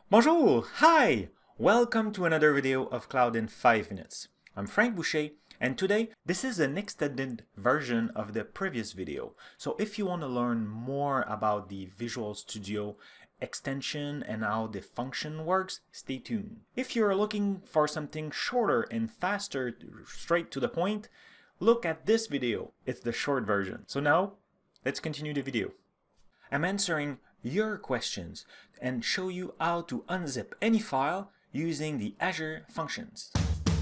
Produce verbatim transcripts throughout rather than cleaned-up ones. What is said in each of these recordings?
Bonjour! Hi! Welcome to another video of Cloud in five minutes. I'm Frank Boucher, and today this is an extended version of the previous video. So if you want to learn more about the Visual Studio extension and how the function works, stay tuned. If you're looking for something shorter and faster, straight to the point, look at this video. It's the short version. So now, let's continue the video. I'm answering your questions and show you how to unzip any file using the Azure functions.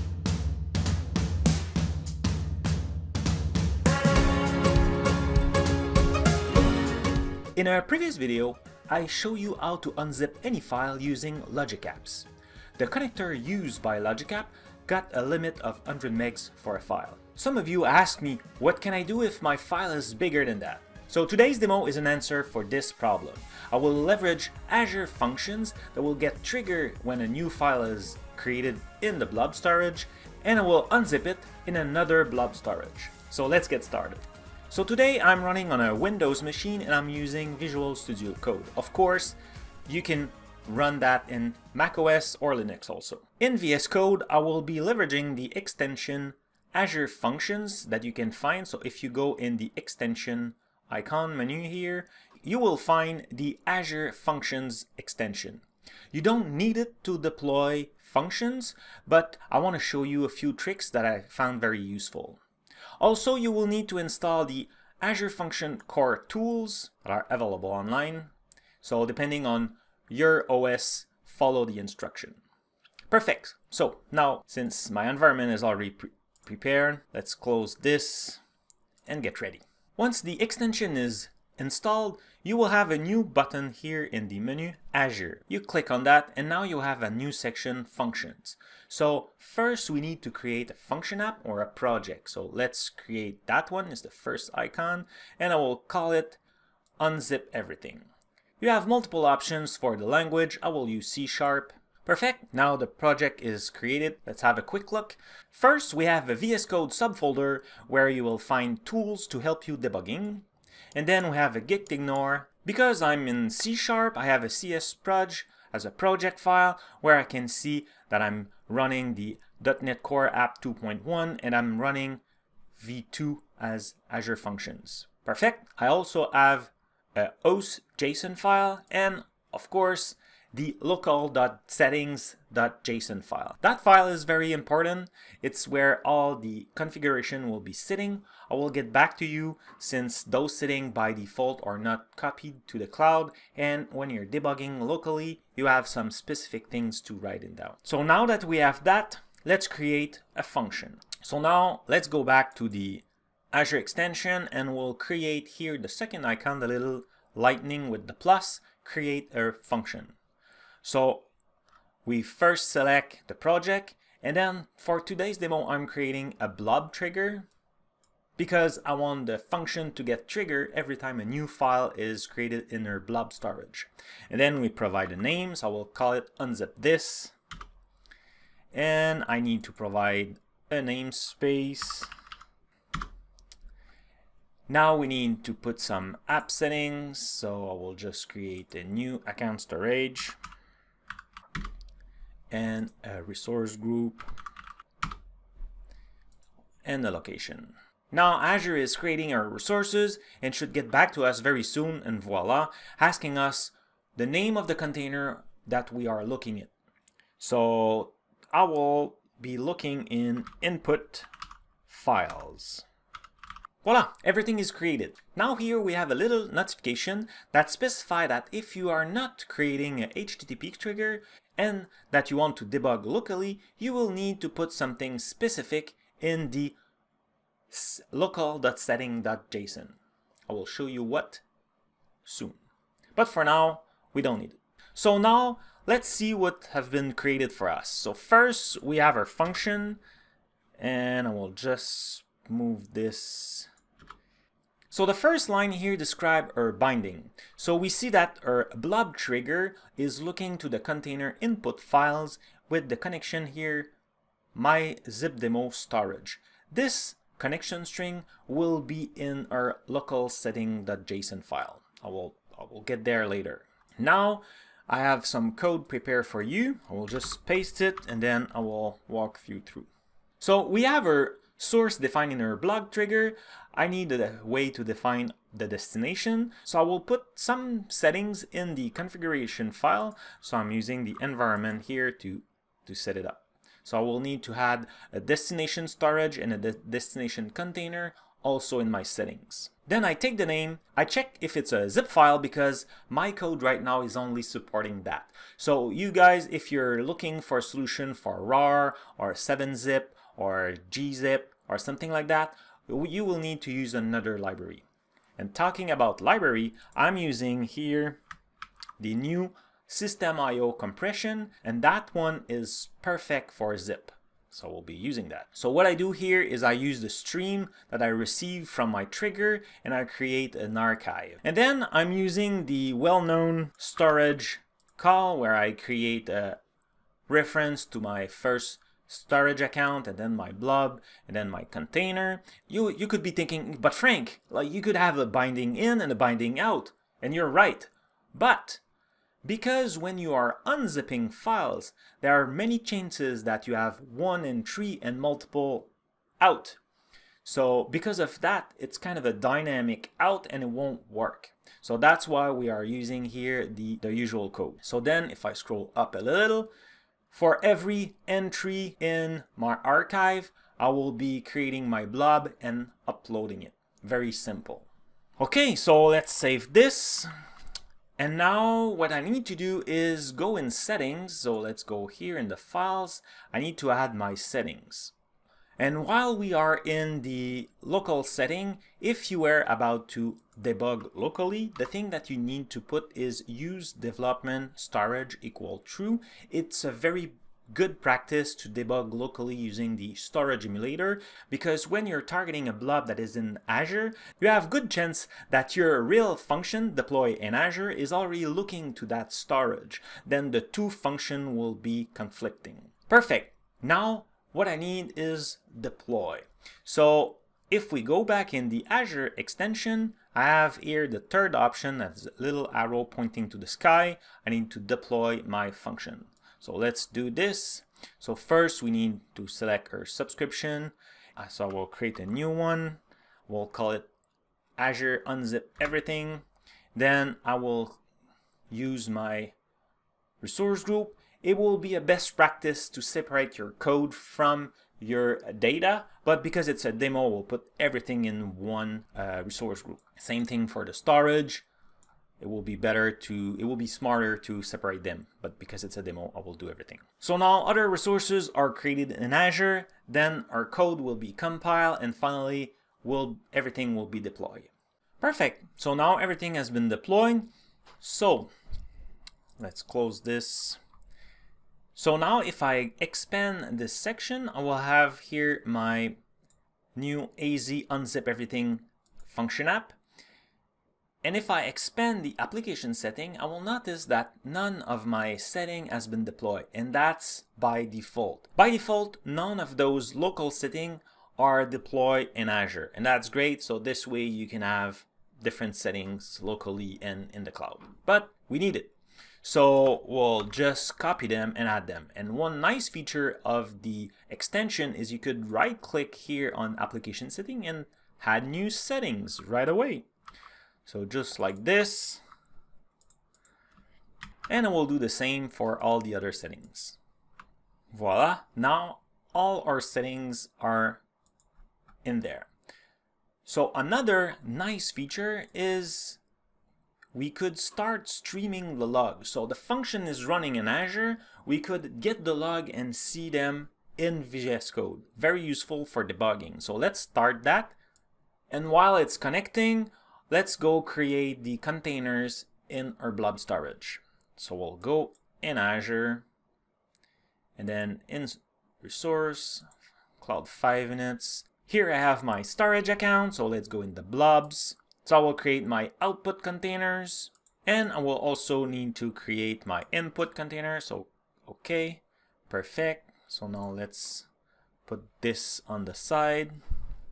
In our previous video, I show you how to unzip any file using Logic Apps. The connector used by Logic App got a limit of one hundred megs for a file. Some of you ask me, what can I do if my file is bigger than that? So today's demo is an answer for this problem. I will leverage Azure functions that will get triggered when a new file is created in the blob storage, and I will unzip it in another blob storage. So let's get started. So today I'm running on a Windows machine and I'm using Visual Studio Code. Of course, you can run that in macOS or Linux also. In V S Code, I will be leveraging the extension Azure Functions that you can find. So if you go in the extension icon menu here, you will find the Azure Functions extension. You don't need it to deploy functions, but I want to show you a few tricks that I found very useful. Also, you will need to install the Azure Function Core tools that are available online. So depending on your O S, follow the instruction. Perfect. So now, since my environment is already pre prepared, let's close this and get ready. Once the extension is installed, you will have a new button here in the menu, Azure. You click on that and now you have a new section, Functions. So first we need to create a function app or a project. So let's create that one, is the first icon, and I will call it Unzip Everything. You have multiple options for the language. I will use C sharp. Perfect. Now the project is created. Let's have a quick look. First, we have a V S Code subfolder where you will find tools to help you debugging. And then we have a gitignore. Because I'm in C sharp, I have a C S proj as a project file where I can see that I'm running the dot net Core App two point one and I'm running V two as Azure Functions. Perfect. I also have a host JSON file and, of course, the local.settings.json file. That file is very important. It's where all the configuration will be sitting. I will get back to you since those sitting by default are not copied to the cloud, and when you're debugging locally, you have some specific things to write it down. So now that we have that, let's create a function. So now let's go back to the Azure extension and we'll create here the second icon, the little lightning with the plus, create a function. So we first select the project, and then for today's demo I'm creating a blob trigger because I want the function to get triggered every time a new file is created in our blob storage. And then we provide a name, so I will call it unzip this, and I need to provide a namespace. Now we need to put some app settings, so I will just create a new account storage and a resource group and a location. Now Azure is creating our resources and should get back to us very soon, and voila, asking us the name of the container that we are looking at. So I will be looking in input files. Voila, everything is created. Now here we have a little notification that specifies that if you are not creating a H T T P trigger and that you want to debug locally, you will need to put something specific in the local.setting.json. I will show you what soon. But for now, we don't need it. So now let's see what have been created for us. So first we have our function, and I will just move this. So the first line here describes our binding. So we see that our blob trigger is looking to the container input files with the connection here, my zip demo storage. This connection string will be in our local setting.json file. I will, I will get there later. Now I have some code prepared for you. I will just paste it and then I will walk you through. So we have our source defined in our blog trigger. I need a way to define the destination. So I will put some settings in the configuration file. So I'm using the environment here to, to set it up. So I will need to add a destination storage and a de destination container also in my settings. Then I take the name, I check if it's a zip file because my code right now is only supporting that. So you guys, if you're looking for a solution for R A R or seven zip or G zip or something like that, you will need to use another library. And talking about library, I'm using here the new System I O compression, and that one is perfect for zip. So we'll be using that. So what I do here is I use the stream that I receive from my trigger and I create an archive. And then I'm using the well-known storage call where I create a reference to my first storage account and then my blob and then my container. You, you could be thinking, but Frank, like you could have a binding in and a binding out. And you're right. But because when you are unzipping files, there are many chances that you have one and three and multiple out. So because of that, it's kind of a dynamic out and it won't work. So that's why we are using here the, the usual code. So then if I scroll up a little, for every entry in my archive, I will be creating my blob and uploading it. Very simple. Okay, so let's save this. And now what I need to do is go in settings. So let's go here in the files. I need to add my settings. And while we are in the local setting, if you were about to debug locally, the thing that you need to put is use development storage equal true. It's a very good practice to debug locally using the storage emulator, because when you're targeting a blob that is in Azure, you have good chance that your real function deploy in Azure is already looking to that storage. Then the two function will be conflicting. Perfect. Now what I need is deploy. So if we go back in the Azure extension, I have here the third option, that's a little arrow pointing to the sky. I need to deploy my function. So let's do this. So first we need to select our subscription. So we'll create a new one. We'll call it Azure Unzip Everything. Then I will use my resource group. It will be a best practice to separate your code from your data, but because it's a demo, we'll put everything in one uh, resource group. Same thing for the storage. It will be better to, it will be smarter to separate them, but because it's a demo, I will do everything. So now other resources are created in Azure, then our code will be compiled, and finally will everything will be deployed. Perfect. So now everything has been deployed. So let's close this. So now if I expand this section, I will have here my new A Z Unzip Everything function app. And if I expand the application setting, I will notice that none of my setting has been deployed, and that's by default. By default, none of those local settings are deployed in Azure, and that's great. So this way you can have different settings locally and in the cloud, but we need it. So we'll just copy them and add them. And one nice feature of the extension is you could right click here on application setting and add new settings right away. So just like this, and I will do the same for all the other settings. Voila, now all our settings are in there. So another nice feature is we could start streaming the logs. So the function is running in Azure, we could get the log and see them in V S Code. Very useful for debugging. So let's start that. And while it's connecting, let's go create the containers in our blob storage. So we'll go in Azure and then in resource, Cloud five minutes. Here I have my storage account, so let's go in the blobs. So I will create my output containers, and I will also need to create my input container. So okay, perfect. So now let's put this on the side.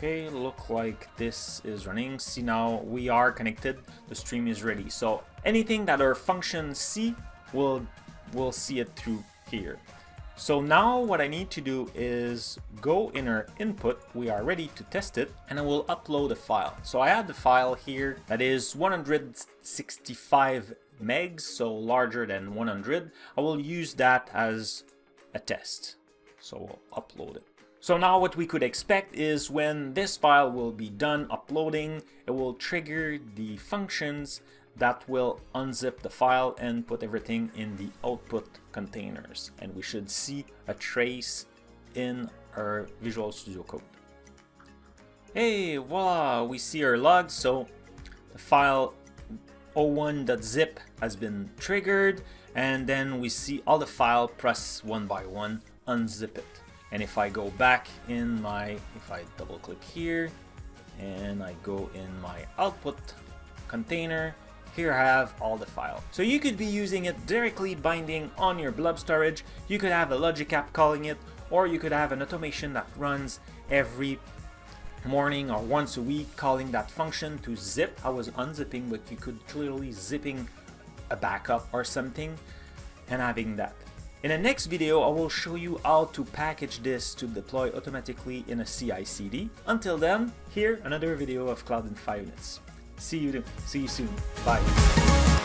Okay, look like this is running. See, now we are connected, the stream is ready. So anything that our function see, we'll, we'll see it through here. So now what I need to do is go in our input, we are ready to test it, and I will upload a file. So I have the file here that is one hundred sixty-five megs, so larger than one hundred. I will use that as a test. So we'll upload it. So now what we could expect is when this file will be done uploading, it will trigger the functions that will unzip the file and put everything in the output containers. And we should see a trace in our Visual Studio Code. Hey, voila, we see our logs. So the file oh one dot zip has been triggered, and then we see all the file, press one by one, unzip it. And if I go back in my, if I double click here and I go in my output container, here I have all the file. So you could be using it directly binding on your blob storage, you could have a logic app calling it, or you could have an automation that runs every morning or once a week calling that function to zip. I was unzipping, but you could clearly zipping a backup or something and having that. In the next video, I will show you how to package this to deploy automatically in a C I C D. Until then, here another video of Cloud in five minutes. See you, see you soon. Bye.